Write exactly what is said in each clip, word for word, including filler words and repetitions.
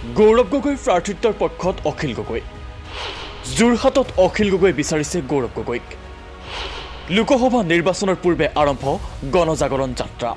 গৌৰৱ গগৈ প্ৰাৰ্থিত্বৰ পক্ষত অখিল গগৈ যোৰহাটত অখিল গগৈ বিচাৰিছে গৌৰৱ গগৈক লোকসভা নিৰ্বাচনৰ পূৰ্বে আৰম্ভ গণজাগৰণ যাত্ৰা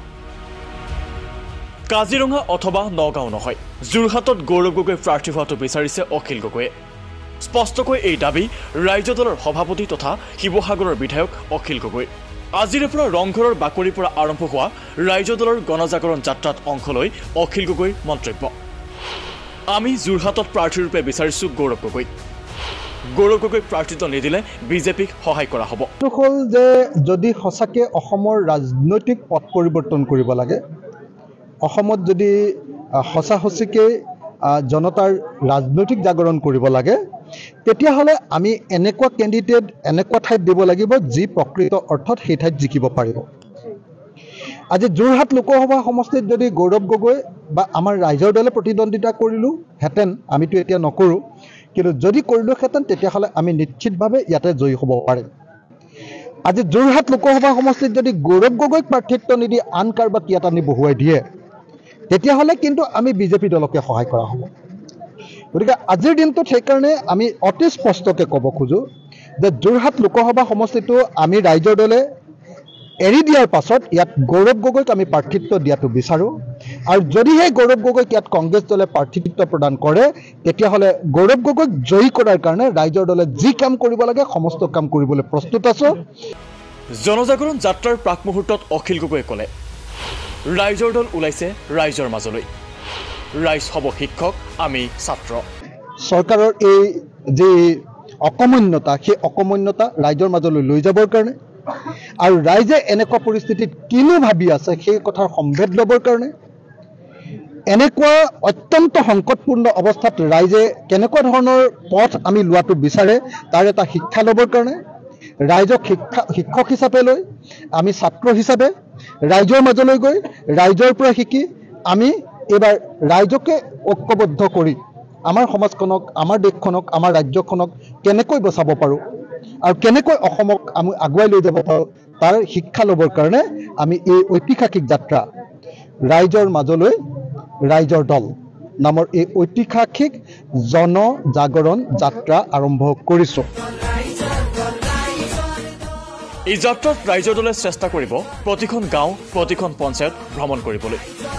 কাজিৰঙা অথবা নগাঁও নহয় যোৰহাটত গৌৰৱ গগৈ প্ৰাৰ্থী হোৱাটো বিচাৰিছে অখিল গগৈয়ে স্পষ্টকৈ এই দাবী ৰাজ্য দলৰ সভাপতি তথা শিৱসাগৰৰ বিধায়ক অখিল গগৈ আজিৰে পৰা ৰংঘৰৰ বাকৰিৰ পৰা আৰম্ভ হোৱা ৰাজ্য দলৰ গণজাগৰণ যাত্ৰাত অংশ লৈ অখিল গগৈৰ মন্তব্য আমি যোৰহাটত প্ৰাৰ্থীৰূপে বিচাৰিছো গৌৰৱ গগৈ গৌৰৱ গগৈ প্ৰাৰ্থিত্ব নিদিলে বিজেপিক সহায় কৰা হ'ব হল যে যদি সঁচাকে অসমৰ ৰাজনৈতিক পথ পৰিৱৰ্তন কৰিব লাগে অসমত যদি সঁচা সঁচিকে জনতাৰ ৰাজনৈতিক জাগৰণ কৰিব লাগে তেতিয়াহ'লে আমি এনেকুৱা কেণ্ডিডেট এনেকুৱা ঠাইত দিব লাগিব যি প্ৰকৃত অৰ্থত সেই ঠাইত জিকিব পাৰিব আজি যোৰহাট লোকসভা সমষ্টিত যদি গৌৰৱ গগৈ বা আমাৰ ৰাইজৰ দলে প্ৰতিদ্বন্দ্বিতা কৰিলো হেতেন আমিতো এতিয়া নকৰো কিন্তু যদি কৰিলো হেতেন তেতিয়াহ'লে আমি নিশ্চিতভাৱে ইয়াতে জয়ী হ'ব পাৰিম আজি যোৰহাট লোকসভা সমষ্টিত যদি গৌৰৱ গগৈক প্ৰাৰ্থিত্ব নিদি আন কাৰোবাক ইয়াত আনি বহুৱাই দিয়ে তেতিয়াহ'লে কিন্তু আমি বিজেপি দলকে সহায় কৰা হ'ব গতিকে আজিৰ দিনটোত সেইকাৰণে আমি অতি স্পষ্টকৈ ক'ব খোজো যে যোৰহাট লোকসভা সমষ্টিটো আমি ৰাইজৰ দলে এৰি দিয়াৰ পাছত ইয়াত গৌৰৱ গগৈক আমি প্ৰাৰ্থিত্ব দিয়াটো বিচাৰোঁ আৰু যদিহে গৌৰৱ গগৈক ইয়াত কংগ্ৰেছ দলে প্ৰাৰ্থিত্ব প্ৰদান কৰে তেতিয়াহ'লে গৌৰৱ গগৈক জয়ী কৰাৰ কাৰণে ৰাইজৰ দলে যি কাম কৰিব লাগে সমস্ত কাম কৰিবলৈ প্ৰস্তুত আছোঁ জনজাগৰণ যাত্ৰাৰ প্ৰাক মুহূৰ্তত অখিল গগৈয়ে ক'লে ৰাইজৰ দল ওলাইছে ৰাইজৰ মাজলৈ ৰাইজ হ'ব শিক্ষক আমি ছাত্ৰ চৰকাৰৰ এই যি অকমন্যতা সেই অকমন্যতা ৰাইজৰ মাজলৈ লৈ যাবৰ কাৰণে আৰু ৰাইজে এনেকুৱা পৰিস্থিতিত কিনো ভাবি আছে সেই কথাৰ সম্ভেদ ল'বৰ কাৰণে এনেকুৱা অত্যন্ত সংকটপূৰ্ণ অৱস্থাত ৰাইজে কেনেকুৱা ধৰণৰ পথ আমি লোৱাটো বিচাৰে তাৰ এটা শিক্ষা ল'বৰ কাৰণে ৰাইজক শিক্ষা শিক্ষক হিচাপে লৈ আমি ছাত্ৰ হিচাপে ৰাইজৰ মাজলৈ গৈ ৰাইজৰ পৰা শিকি আমি এবাৰ ৰাইজকে ঐক্যবদ্ধ কৰি আমাৰ সমাজখনক আমাৰ দেশখনক আমাৰ ৰাজ্যখনক কেনেকৈ বচাব পাৰোঁ আৰু কেনেকৈ অসমক আমি আগুৱাই লৈ যাব পাৰোঁ তাৰ শিক্ষা ল'বৰ কাৰণে আমি এই ঐতিহাসিক যাত্ৰা ৰাইজৰ মাজলৈ ৰাইজৰ দল নামৰ এই ঐতিহাসিক জনজাগৰণ যাত্ৰা আৰম্ভ কৰিছোঁ এই যাত্ৰাত ৰাইজৰ দলে চেষ্টা কৰিব প্ৰতিখন গাঁও প্ৰতিখন পঞ্চায়ত ভ্ৰমণ কৰিবলৈ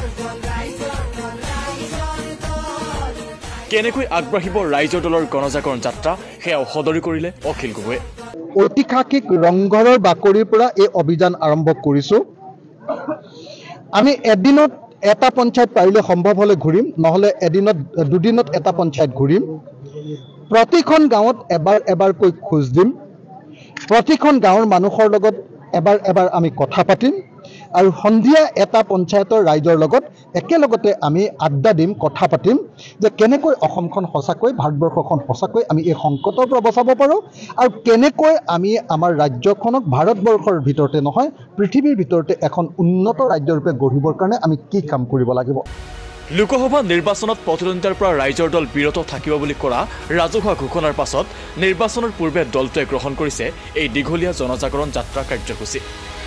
কেনেকৈ আগবাঢ়িব ৰাইজৰ দলৰ গণজাগৰণ যাত্ৰা সেয়াও সদৰি কৰিলে অখিল গগৈয়ে ঐতিহাসিক ৰংঘৰৰ বাকৰিৰ পৰা এই অভিযান আৰম্ভ কৰিছোঁ আমি এদিনত এটা পঞ্চায়ত পাৰিলে সম্ভৱ হ'লে ঘূৰিম নহ'লে এদিনত দুদিনত এটা পঞ্চায়ত ঘূৰিম প্ৰতিখন গাঁৱত এবাৰ এবাৰকৈ খোজ দিম প্ৰতিখন গাঁৱৰ মানুহৰ লগত এবাৰ এবাৰ আমি কথা পাতিম আৰু সন্ধিয়া এটা পঞ্চায়তৰ ৰাইজৰ লগত একেলগতে আমি আড্ডা দিম কথা পাতিম যে কেনেকৈ অসমখন সঁচাকৈ ভাৰতবৰ্ষখন সঁচাকৈ আমি এই সংকটৰ পৰা বচাব পাৰোঁ আৰু কেনেকৈ আমি আমাৰ ৰাজ্যখনক ভাৰতবৰ্ষৰ ভিতৰতে নহয় পৃথিৱীৰ ভিতৰতে এখন উন্নত ৰাজ্যৰূপে গঢ়িবৰ কাৰণে আমি কি কাম কৰিব লাগিব লোকসভা নিৰ্বাচনত প্ৰতিদ্বন্দ্বিতাৰ পৰা ৰাইজৰ দল বিৰত থাকিব বুলি কৰা ৰাজহুৱা ঘোষণাৰ পাছত নিৰ্বাচনৰ পূৰ্বে দলটোৱে গ্ৰহণ কৰিছে এই দীঘলীয়া জনজাগৰণ যাত্ৰা কাৰ্যসূচী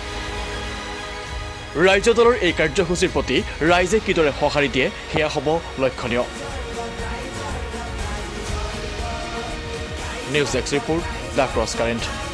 ৰাজ্য দলৰ এই কাৰ্যসূচীৰ প্ৰতি ৰাইজে কিদৰে সঁহাৰি দিয়ে সেয়া হ'ব লক্ষণীয় news desk report the cross current